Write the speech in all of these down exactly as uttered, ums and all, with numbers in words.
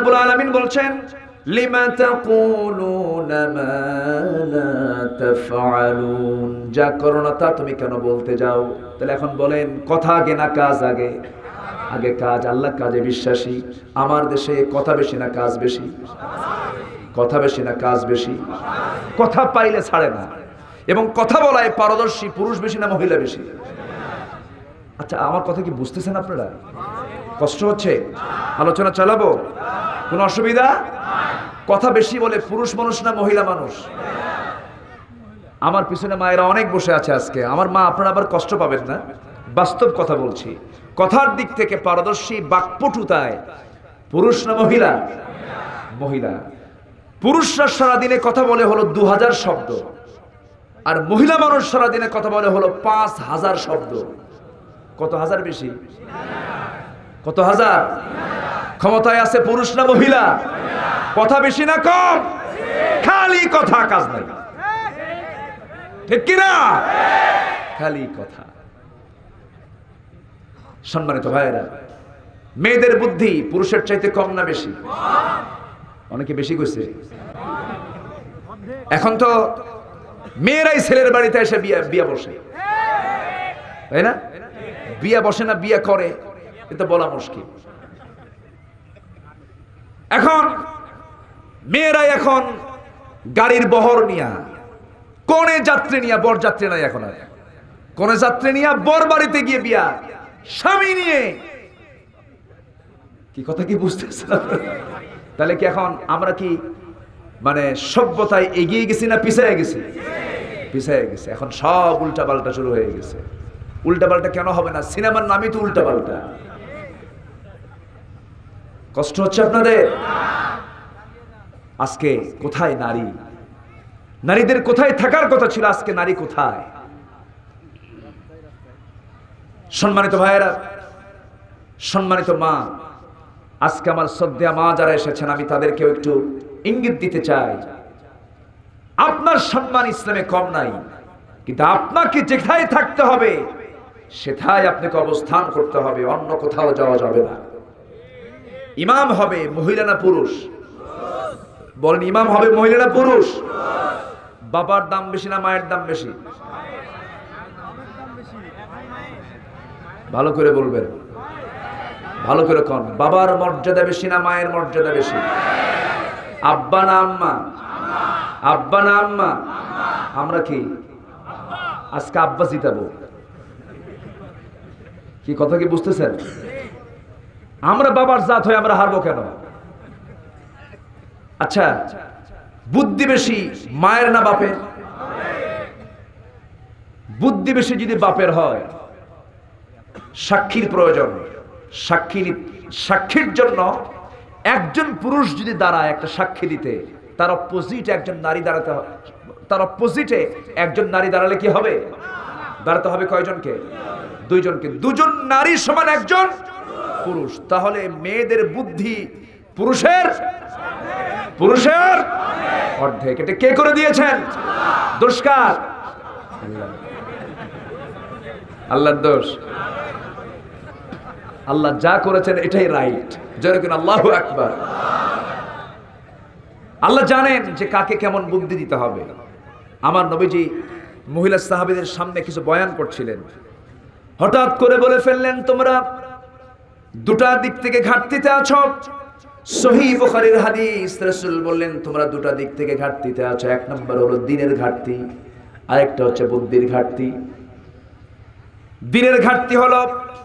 রাব্বুল আলামিন বলছেন লিমা তাকুলুনা মা লা তাফআলুন, যা করো না তা তুমি কেন বলতে যাও? তাহলে এখন বলেন, কথা আগে না কাজ আগে? আগে কাজ। আল্লাহ কাজে বিশ্বাসী। আমার দেশে কথা বেশি না কাজ বেশি? কথা বেশি না কাজ বেশি? কথা পাইলে ছাড়ে না, এবং কথা বলায় পারদর্শী পুরুষ বেশি না মহিলা বেশি? আচ্ছা, আমার কথা কি বুঝতেছেন আপনারা? কষ্ট হচ্ছে? আলোচনা চালাবো? কোনো অসুবিধা? কথা বেশি বলে পুরুষ মানুষ না মহিলা মানুষ? আমার পিছনে মায়েরা অনেক বসে আছে আজকে। আমার মা, আপনারা আবার কষ্ট পাবেন না, বাস্তব কথা বলছি। কথার দিক থেকে পারদর্শী বাকপটুতায় পুরুষ না মহিলা? মহিলা। পুরুষরা সারাদিনে কথা বলে হলো দু হাজার শব্দ, আর মহিলা মানুষ সারাদিনে কথা বলে হলো পাঁচ হাজার শব্দ। কত হাজার বেশি? কত হাজার? ক্ষমতায় আছে পুরুষ না মহিলা? কথা বেশি না কম? খালি কথা, কাজ নাই। ঠিক কিনা? খালি কথা। সম্মানিত ভাইয়েরা, মেয়েদের বুদ্ধি পুরুষের চাইতে কম না বেশি? অনেকে বেশি কইছে। এখন তো মেয়েরাই ছেলের বাড়িতে এসে বিয়া বিয়া বসে, তাই না? বিয়া বসে না বিয়া করে, এটা বলা মুশকিল। এখন মেয়েরাই এখন গাড়ির বহর নিয়া, কোনে যাত্রী নিয়া, বর যাত্রী নাই এখন আর, কোনে যাত্রী নিয়া বর বাড়িতে গিয়ে বিয়া, স্বামী নিয়ে। কি কথা কি বুঝতেছেন? তাহলে কি এখন আমরা কি মানে সভ্যতায় এগিয়ে গেছি না পিছিয়ে গেছি? পিছিয়ে গেছি। এখন সব উল্টা পাল্টা শুরু হয়ে গেছে। উল্টা পাল্টা কেন হবে না? সিনেমার নামই তো উল্টা পাল্টা। কষ্ট হচ্ছে আপনাদের? আজকে কোথায় নারী? নারীদের কোথায় থাকার কথা ছিল, আজকে নারী কোথায়? সম্মানিত ভাইয়েরা, সম্মানিত মা, আজকে আমার শ্রদ্ধা মা যারা এসেছেন, আমি তাদেরকেও একটু ইঙ্গিত দিতে চাই। আপনার সম্মান ইসলামে কম নাই, কিন্তু আপনাকে যেখানে থাকতে হবে সেথায় আপনাকে অবস্থান করতে হবে, অন্য কোথাও যাওয়া যাবে না। ইমাম হবে মহিলা না পুরুষ? বলেন, ইমাম হবে মহিলা না পুরুষ? বাবার দাম বেশি না মায়ের দাম বেশি? ভালো করে বলবেন, ভালো করে কোন, বাবার মর্যাদা বেশি না মায়ের মর্যাদা বেশি? আব্বা না আম্মা? আব্বা না আম্মা? আমরা কি আজকে আব্বা জিতাবো? কি কথা কি বুঝতেছেন? আমরা বাবার জাত হয়ে আমরা হারবো কেন? আচ্ছা, বুদ্ধি বেশি মায়ের না বাপের? বুদ্ধি বেশি যদি বাপের হয়, সাক্ষীর প্রয়োজন। সাক্ষী সাক্ষীর জন্য একজন পুরুষ যদি দাঁড়ায় একটা সাক্ষী দিতে, তার অপোজিটে একজন নারী দাঁড়াতে হবে। তার অপোজিটে একজন নারী দাঁড়ালে কি হবে? দাঁড়াতে হবে কয়জনকে? দুইজনকে। দুজন নারী সমান একজন পুরুষ। তাহলে মেয়েদের বুদ্ধি পুরুষের পুরুষের অর্ধেক। এটা কে করে দিয়েছেন? দোষ কার? আল্লাহর দোষ। আল্লাহ যা করেছেন এটাই রাইট। যেরকম আল্লাহু আকবার। আল্লাহ জানেন যে কাকে কেমন বুদ্ধি দিতে হবে। আমার নবীজি মহিলা সাহাবীদের সামনে কিছু বয়ান করছিলেন, হঠাৎ করে বলে ফেললেন, তোমরা দুটা দিক থেকে ঘাটতিতে আছো। সহিহ বুখারীর হাদিস, রাসূল বললেন তোমরা দুটা দিক থেকে ঘাটতিতে আছো। এক নম্বর হলো দিনের ঘাটতি, আরেকটা হচ্ছে বুদ্ধির ঘাটতি। দিনের ঘাটতি হলো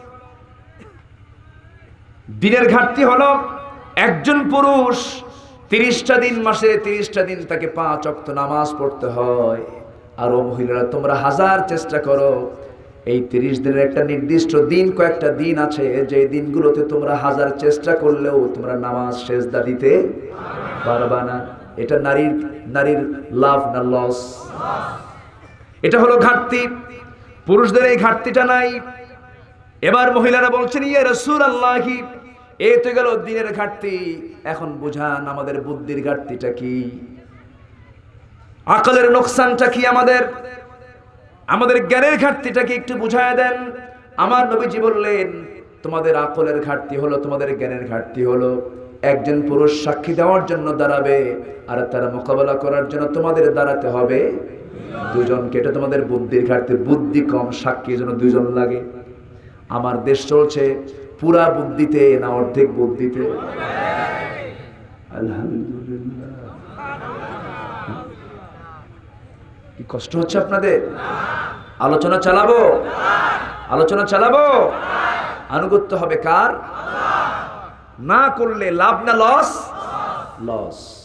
দিনের ঘাটতি হলো একজন পুরুষ তিরিশটা দিন, মাসে তিরিশটা দিন তাকে পাঁচ ওয়াক্ত নামাজ পড়তে হয়। আর ও মহিলারা, তোমরা হাজার চেষ্টা করো, এই তিরিশ দিনের একটা নির্দিষ্ট দিন, কয়েকটা দিন আছে যে দিনগুলোতে তোমরা হাজার চেষ্টা করলেও তোমরা নামাজ সেজদা দিতে পারবা না। এটা নারীর নারীর লাভ না লস? এটা হলো ঘাটতি। পুরুষদের এই ঘাটতিটা নাই। এবার মহিলারা বলছেন, ইয়া রাসূলুল্লাহ, এই তো গেল দিনের ঘাটতি, এখন বুঝান আমাদের বুদ্ধির ঘাটতিটা কি, আকলের নোকসানটা কি, আমাদের আমাদের জ্ঞানের ঘাটতিটা কি একটু বুঝায় দেন। আমার নবীজি বললেন, তোমাদের আকলের ঘাটতি হলো, তোমাদের জ্ঞানের ঘাটতি হলো একজন পুরুষ সাক্ষী দেওয়ার জন্য দাঁড়াবে, আর তারা মোকাবেলা করার জন্য তোমাদের দাঁড়াতে হবে দুজনকে। এটা তোমাদের বুদ্ধির ঘাটতি, বুদ্ধি কম, সাক্ষীর জন্য দুজন লাগে। আমার দেশ চলছে পুরা বুদ্ধিতে না অর্ধেক বুদ্ধিতে? আলহামদুলিল্লাহ। কি কষ্ট হচ্ছে আপনাদের? আলোচনা চালাবো, আলোচনা চালাবো। আনুগত্য হবে কার? না করলে লাভ না লস? লস।